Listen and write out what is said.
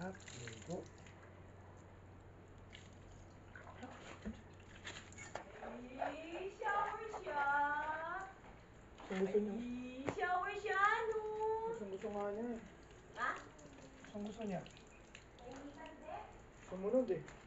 At ligo. Shower siya. Gusto niya. Shower siya, no? Gusto nga niya eh. Ha? Gusto niya. Kainitan din. Sumunod eh.